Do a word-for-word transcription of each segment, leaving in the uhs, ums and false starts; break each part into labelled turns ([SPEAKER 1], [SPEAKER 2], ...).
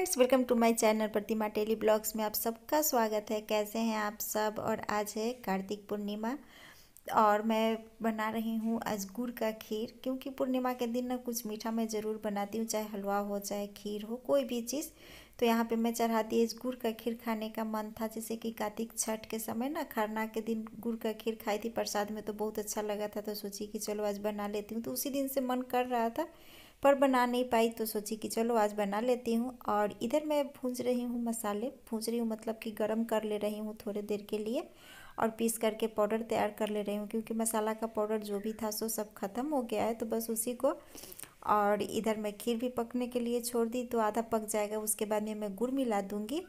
[SPEAKER 1] Friends, welcome to my channel Pratima daily blogs में आप सबका स्वागत है। कैसे हैं आप सब। और आज है कार्तिक पूर्णिमा और मैं बना रही हूँ आज गुड़ का खीर, क्योंकि पूर्णिमा के दिन ना कुछ मीठा मैं ज़रूर बनाती हूँ, चाहे हलवा हो चाहे खीर हो, कोई भी चीज़। तो यहाँ पे मैं चढ़ाती इस गुड़ का खीर खाने का मन था, जैसे कि कार्तिक छठ के समय ना खरना के दिन गुड़ का खीर खाई थी प्रसाद में, तो बहुत अच्छा लगा था। तो सोची कि चलो आज बना लेती हूँ। तो उसी दिन से मन कर रहा था पर बना नहीं पाई, तो सोची कि चलो आज बना लेती हूँ। और इधर मैं भूंज रही हूँ मसाले, भूंज रही हूँ मतलब कि गरम कर ले रही हूँ थोड़ी देर के लिए, और पीस करके पाउडर तैयार कर ले रही हूँ, क्योंकि मसाला का पाउडर जो भी था सो सब ख़त्म हो गया है, तो बस उसी को। और इधर मैं खीर भी पकने के लिए छोड़ दी, तो आधा पक जाएगा, उसके बाद में मैं गुड़ मिला दूँगी।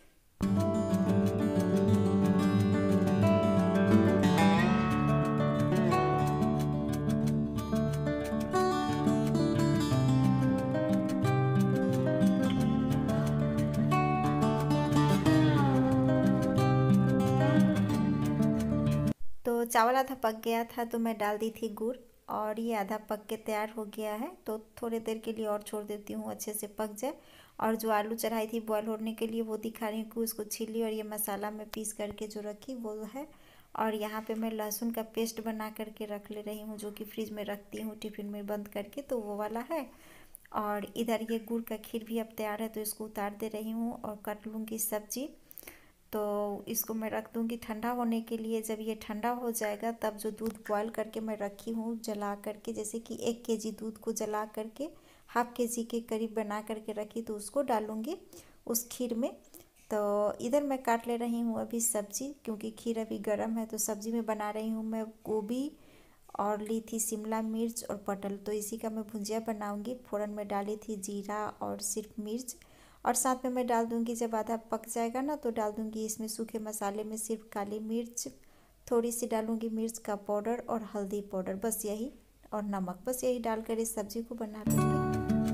[SPEAKER 1] तो चावल आधा पक गया था तो मैं डाल दी थी गुड़, और ये आधा पक के तैयार हो गया है। तो थोड़ी देर के लिए और छोड़ देती हूँ, अच्छे से पक जाए। और जो आलू चढ़ाई थी बॉयल होने के लिए वो दिखा रही हूँ कि उसको छील ली, और ये मसाला मैं पीस करके जो रखी वो है। और यहाँ पे मैं लहसुन का पेस्ट बना करके रख ले रही हूँ, जो कि फ्रिज में रखती हूँ टिफ़िन में बंद करके, तो वो वाला है। और इधर ये गुड़ का खीर भी अब तैयार है, तो इसको उतार दे रही हूँ और काट लूँगी सब्जी। तो इसको मैं रख दूँगी ठंडा होने के लिए। जब ये ठंडा हो जाएगा तब जो दूध बॉयल करके मैं रखी हूँ जला करके, जैसे कि एक केजी दूध को जला करके हाफ के जी के करीब बना करके रखी, तो उसको डालूँगी उस खीर में। तो इधर मैं काट ले रही हूँ अभी सब्जी, क्योंकि खीर अभी गर्म है। तो सब्जी में बना रही हूँ मैं गोभी, और ली थी शिमला मिर्च और पटल, तो इसी का मैं भुजिया बनाऊँगी। फ़ोरन में डाली थी जीरा और सिर्फ मिर्च, और साथ में मैं डाल दूंगी, जब आधा पक जाएगा ना तो डाल दूंगी इसमें सूखे मसाले में सिर्फ काली मिर्च, थोड़ी सी डालूंगी मिर्च का पाउडर और हल्दी पाउडर, बस यही, और नमक, बस यही डालकर इस सब्जी को बना लूँगी।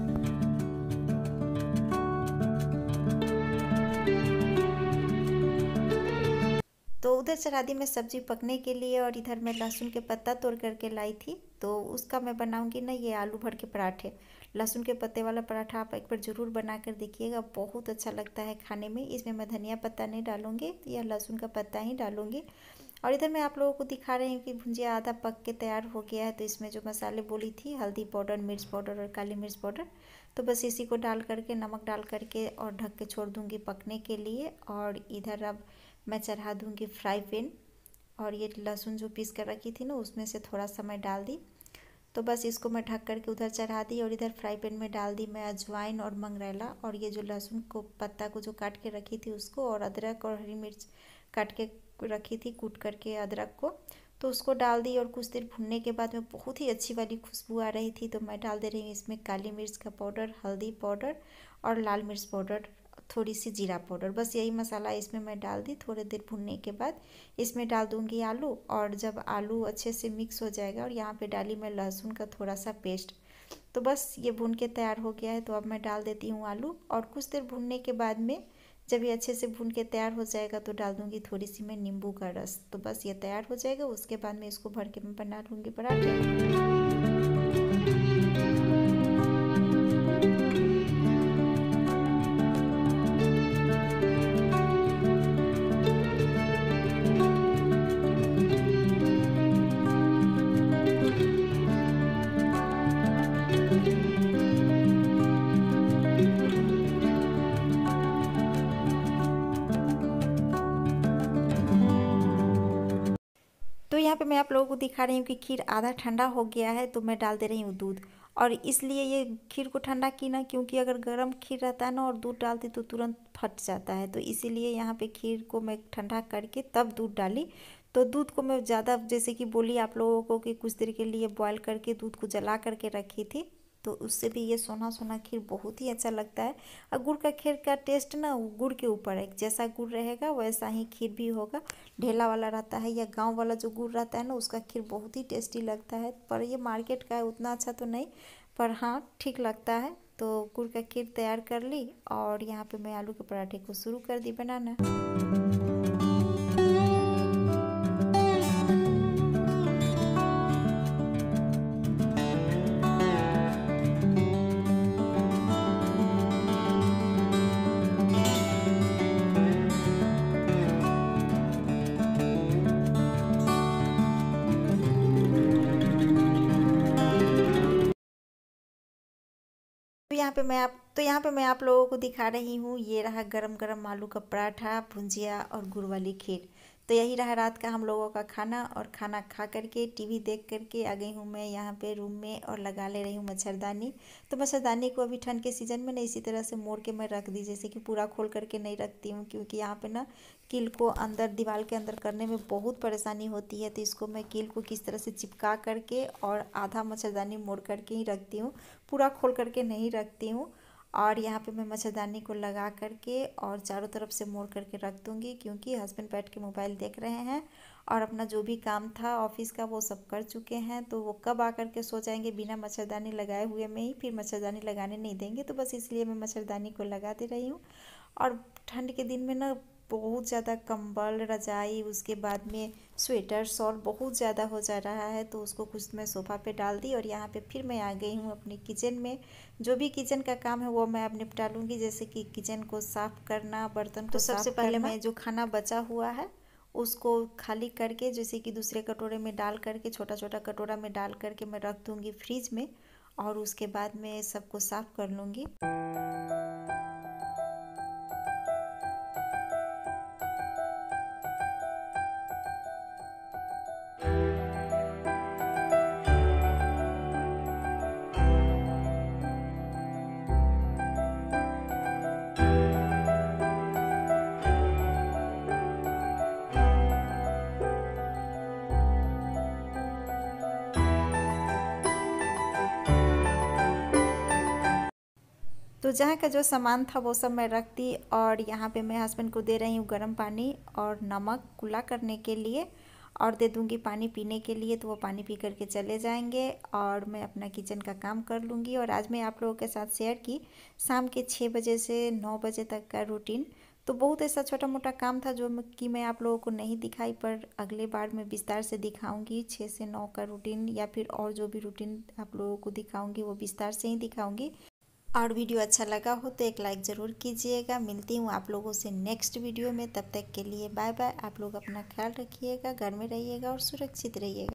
[SPEAKER 1] तो उधर चढ़ा दी मैं सब्जी पकने के लिए, और इधर मैं लहसुन के पत्ता तोड़ करके लाई थी, तो उसका मैं बनाऊंगी ना ये आलू भर के पराठे। लहसुन के पत्ते वाला पराठा आप एक बार ज़रूर बना कर देखिएगा, बहुत अच्छा लगता है खाने में। इसमें मैं धनिया पत्ता नहीं डालूंगी या लहसुन का पत्ता ही डालूंगी। और इधर मैं आप लोगों को दिखा रही हूँ कि भुंजिया आधा पक के तैयार हो गया है। तो इसमें जो मसाले बोली थी, हल्दी पाउडर, मिर्च पाउडर और काली मिर्च पाउडर, तो बस इसी को डाल करके नमक डाल करके और ढक के छोड़ दूँगी पकने के लिए। और इधर अब मैं चढ़ा दूँगी फ्राई पैन, और ये लहसुन जो पीस कर रखी थी ना उसमें से थोड़ा सा मैं डाल दी, तो बस इसको मैं ढक करके उधर चढ़ा दी। और इधर फ्राई पैन में डाल दी मैं अजवाइन और मंगरेला, और ये जो लहसुन को पत्ता को जो काट के रखी थी उसको, और अदरक और हरी मिर्च काट के रखी थी कूट करके अदरक को, तो उसको डाल दी। और कुछ देर भुनने के बाद में बहुत ही अच्छी वाली खुशबू आ रही थी, तो मैं डाल दे रही हूँ इसमें काली मिर्च का पाउडर, हल्दी पाउडर और लाल मिर्च पाउडर, थोड़ी सी जीरा पाउडर, बस यही मसाला इसमें मैं डाल दी। थोड़ी देर भुनने के बाद इसमें डाल दूंगी आलू, और जब आलू अच्छे से मिक्स हो जाएगा, और यहाँ पे डाली मैं लहसुन का थोड़ा सा पेस्ट, तो बस ये भुन के तैयार हो गया है। तो अब मैं डाल देती हूँ आलू, और कुछ देर भुनने के बाद में जब ये अच्छे से भून के तैयार हो जाएगा तो डाल दूँगी थोड़ी सी मैं नींबू का रस, तो बस ये तैयार हो जाएगा। उसके बाद में इसको भर के मैं बना लूँगी पराठे। तो यहाँ पे मैं आप लोगों को दिखा रही हूँ कि खीर आधा ठंडा हो गया है, तो मैं डाल दे रही हूँ दूध। और इसलिए ये खीर को ठंडा की ना, क्योंकि अगर गर्म खीर रहता है ना और दूध डालती तो तुरंत फट जाता है, तो इसीलिए यहाँ पे खीर को मैं ठंडा करके तब दूध डाली। तो दूध को मैं ज़्यादा, जैसे कि बोली आप लोगों को कि कुछ देर के लिए बॉयल करके दूध को जला करके रखी थी, तो उससे भी ये सोना सोना खीर बहुत ही अच्छा लगता है। और गुड़ का खीर का टेस्ट ना गुड़ के ऊपर है, जैसा गुड़ रहेगा वैसा ही खीर भी होगा। ढेला वाला रहता है या गांव वाला जो गुड़ रहता है ना, उसका खीर बहुत ही टेस्टी लगता है, पर ये मार्केट का है उतना अच्छा तो नहीं, पर हाँ ठीक लगता है। तो गुड़ का खीर तैयार कर ली, और यहाँ पे मैं आलू के पराठे को शुरू कर दी बनाना। यहाँ पे मैं आप तो यहाँ पे मैं आप लोगों को दिखा रही हूँ, ये रहा गरम गरम आलू का पराठा, भुंजिया और गुड़ वाली खीर। तो यही रहा रात का हम लोगों का खाना, और खाना खा करके टीवी देख करके आ गई हूँ मैं यहाँ पे रूम में और लगा ले रही हूँ मच्छरदानी। तो मच्छरदानी को अभी ठंड के सीज़न में ना इसी तरह से मोड़ के मैं रख दी, जैसे कि पूरा खोल करके नहीं रखती हूँ, क्योंकि यहाँ पे ना कील को अंदर दीवार के अंदर करने में बहुत परेशानी होती है। तो इसको मैं कील को किस तरह से चिपका करके और आधा मच्छरदानी मोड़ करके ही रखती हूँ, पूरा खोल करके नहीं रखती हूँ। और यहाँ पे मैं मच्छरदानी को लगा करके और चारों तरफ से मोड़ करके रख दूँगी, क्योंकि हस्बैंड बैठ के मोबाइल देख रहे हैं और अपना जो भी काम था ऑफिस का वो सब कर चुके हैं। तो वो कब आकर के सो जाएंगे बिना मच्छरदानी लगाए हुए में ही, फिर मच्छरदानी लगाने नहीं देंगे। तो बस इसलिए मैं मच्छरदानी को लगा दे रही हूँ। और ठंड के दिन में ना बहुत ज़्यादा कंबल, रजाई, उसके बाद में स्वेटर, शॉल बहुत ज़्यादा हो जा रहा है। तो उसको कुछ मैं सोफ़ा पे डाल दी और यहाँ पे फिर मैं आ गई हूँ अपनी किचन में। जो भी किचन का काम है वो मैं अब निपटा लूँगी, जैसे कि किचन को साफ़ करना, बर्तन को साफ करना। तो सबसे पहले मैं जो खाना बचा हुआ है उसको खाली करके, जैसे कि दूसरे कटोरे में डाल करके, छोटा छोटा कटोरा में डाल करके मैं रख दूँगी फ्रिज में, और उसके बाद में सबको साफ़ कर लूँगी। तो जहाँ का जो सामान था वो सब मैं रख दी, और यहाँ पे मैं हस्बैंड को दे रही हूँ गर्म पानी और नमक कुला करने के लिए, और दे दूँगी पानी पीने के लिए। तो वो पानी पी करके चले जाएंगे और मैं अपना किचन का काम कर लूँगी। और आज मैं आप लोगों के साथ शेयर की शाम के छः बजे से नौ बजे तक का रूटीन। तो बहुत ऐसा छोटा मोटा काम था जो कि मैं आप लोगों को नहीं दिखाई, पर अगले बार मैं विस्तार से दिखाऊंगी। छः से नौ का रूटीन या फिर और जो भी रूटीन आप लोगों को दिखाऊंगी वो विस्तार से ही दिखाऊंगी। और वीडियो अच्छा लगा हो तो एक लाइक ज़रूर कीजिएगा। मिलती हूँ आप लोगों से नेक्स्ट वीडियो में, तब तक के लिए बाय बाय। आप लोग अपना ख्याल रखिएगा, घर में रहिएगा और सुरक्षित रहिएगा।